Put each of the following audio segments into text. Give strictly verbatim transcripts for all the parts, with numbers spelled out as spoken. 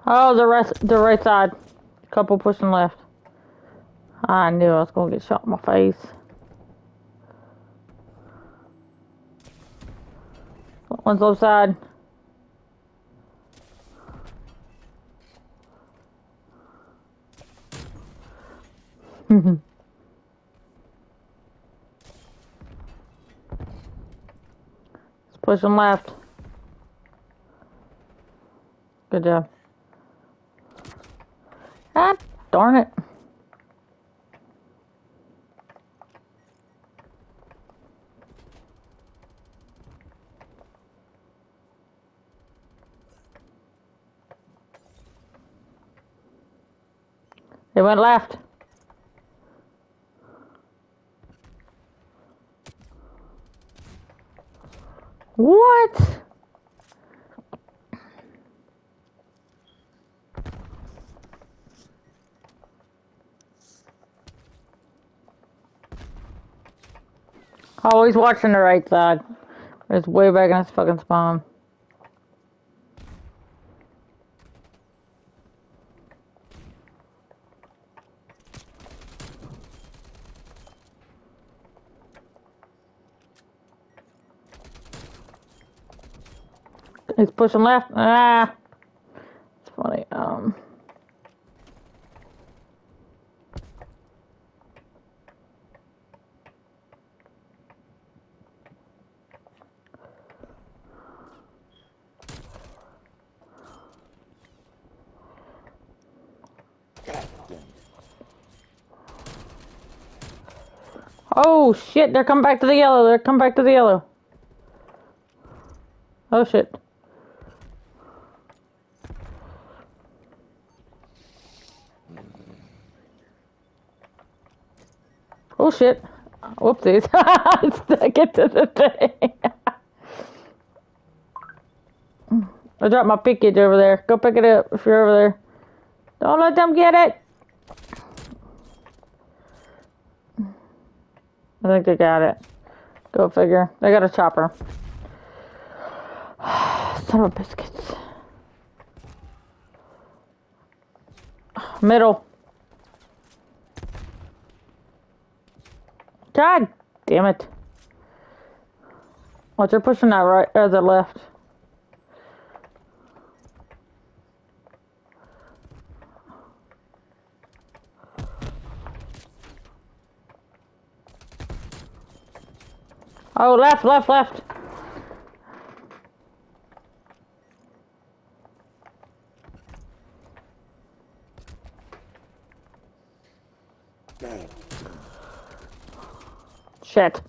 Oh, the rest, the right side. Couple pushing left. I knew I was gonna get shot in my face. One's left side. It's pushing left. Good job. Ah, darn it. They went left. What? Always watching the right side. It's way back in his fucking spawn. He's pushing left. Ah, it's funny. Um. Oh shit! They're coming back to the yellow. They're coming back to the yellow. Oh shit. Oh shit. Whoopsies. Stuck it to the thing. I dropped my pickage over there. Go pick it up if you're over there. Don't let them get it. I think they got it. Go figure. They got a chopper. Son of a biscuits. Middle. God damn it. Watch, they're pushing that right or the left. Oh, left, left, left. Damn. Shit.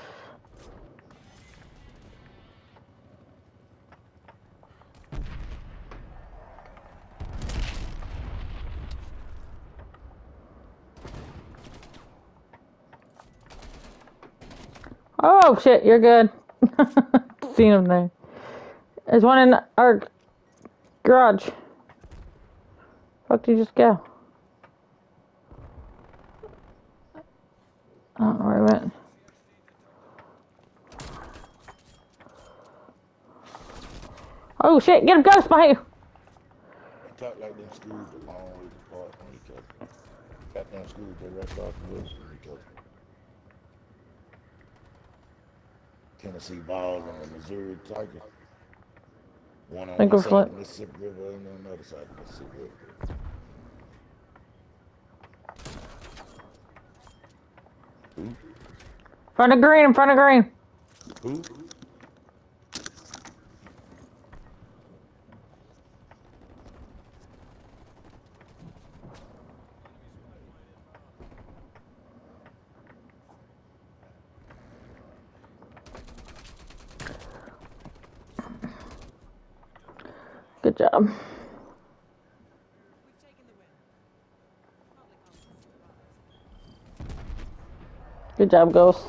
Oh shit, you're good. Seen him there. There's one in our garage. Fuck did you just go? I don't know where he went. Oh shit, get him, Ghost behind you! Talk like them schools the long ways apart from each other. Got them schools that right across the road from each other. Tennessee Vols and the Missouri Tigers. One on Think one of side what? of the Mississippi River and on the other side of the Mississippi River. Who? Front of green, in front of green. Who? Good job. Good job, Ghost.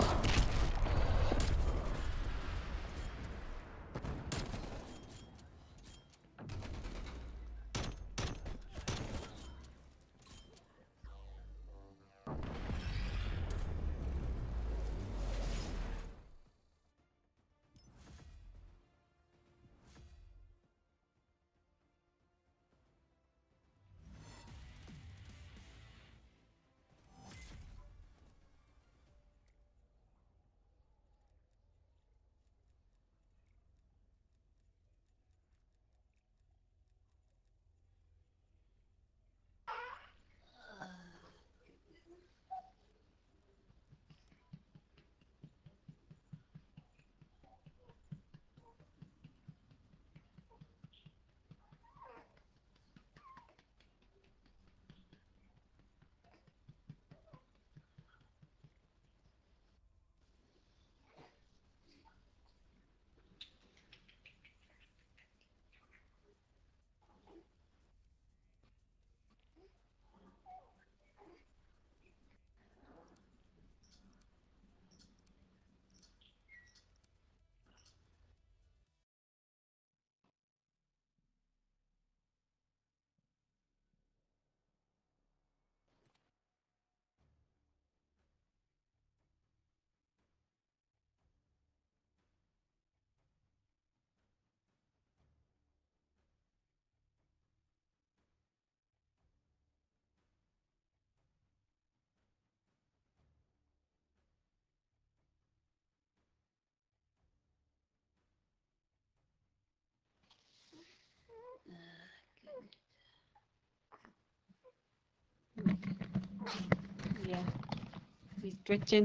Yeah, he's twitching.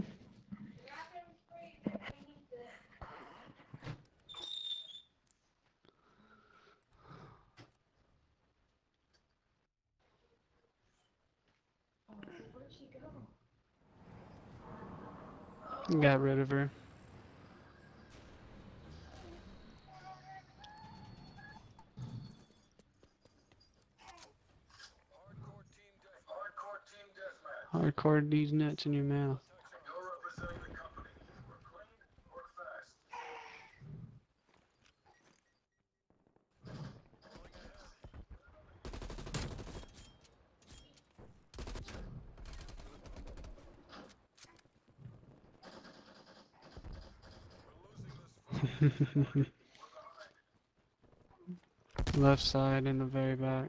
Got rid of her. Hardcore these nuts in your mouth. Left side in the very back.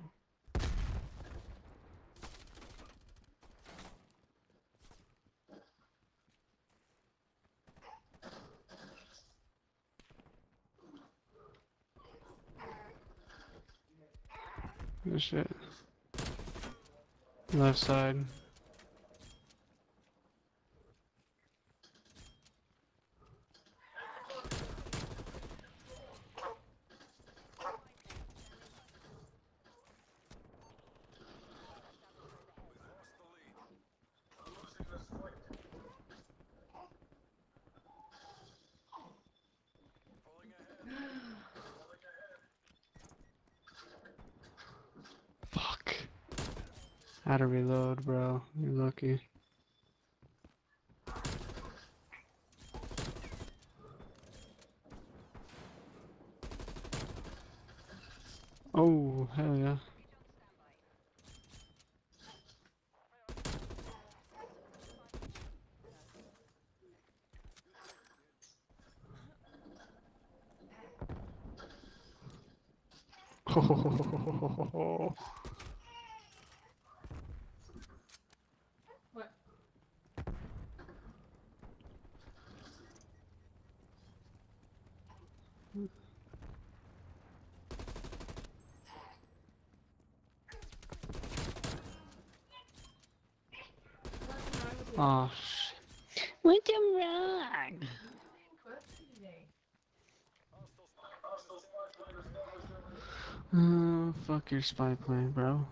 Good shit. Left side. Fuck. How to reload, bro. You're lucky. Oh, hell yeah. Oh, What? Oh, shit. What's wrong? Oh, fuck your spy plane, bro.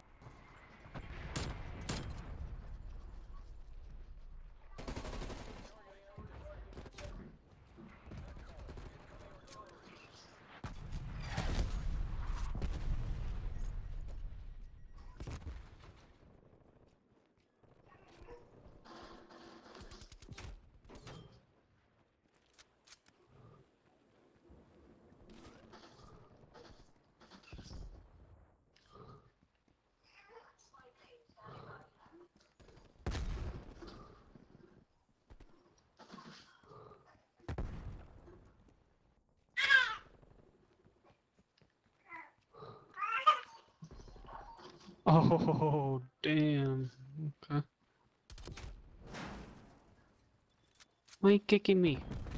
Oh, damn. Okay. Why are you kicking me?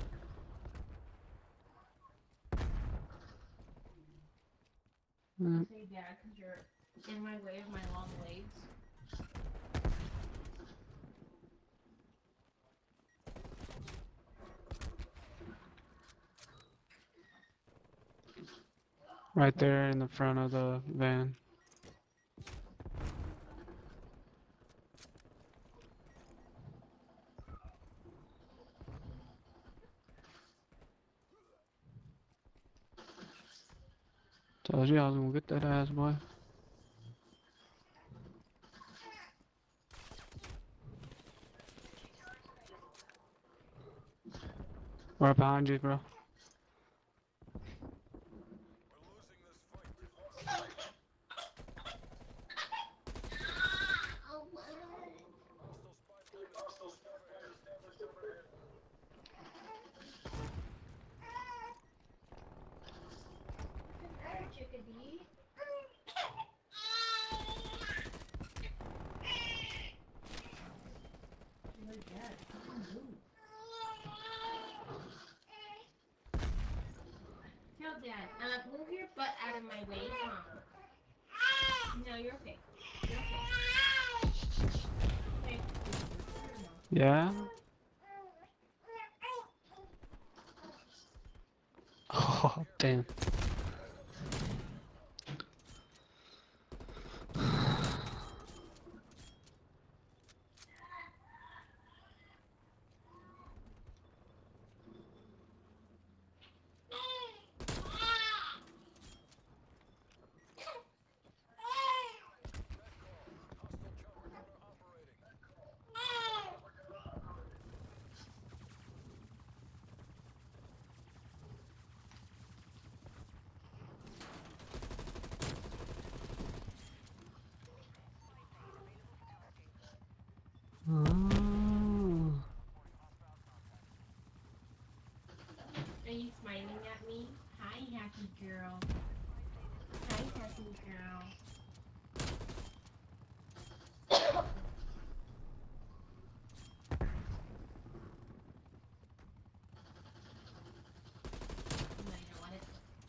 Mm. Say dad, because you're in my way of my long legs. Right there in the front of the van. Told you I was gonna get that ass, boy. Right behind you, bro. Chickadee. You're dead. Tell dad, uh, move your butt out of my way, Mom. No, you're okay. You're okay. Okay. Yeah? Oh, damn. Oh. Are you smiling at me? Hi, happy girl. Hi, happy girl. No, you don't want it.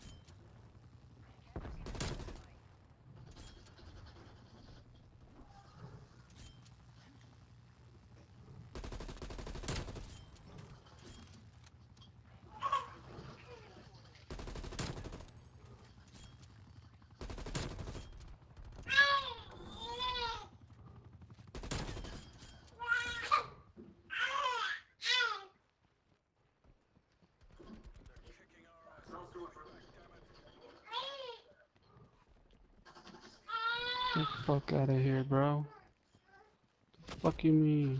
Get the fuck out of here, bro. The fuck you mean?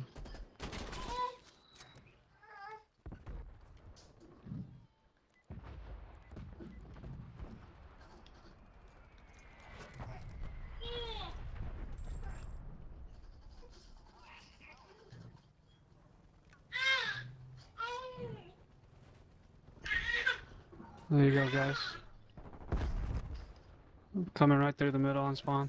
There you go, guys. Coming right through the middle on spawn.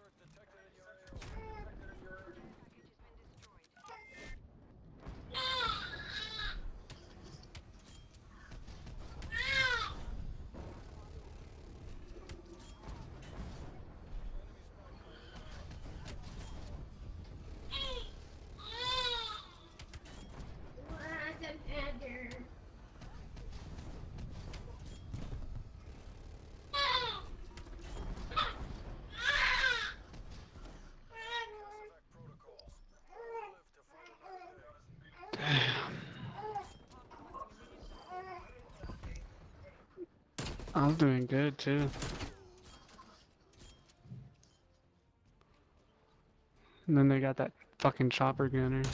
What an adder. I was doing good too. And then they got that fucking chopper gunner.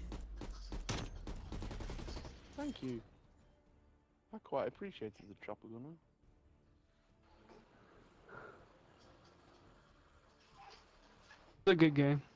Thank you. I quite appreciated the chopper gunner. It's a good game.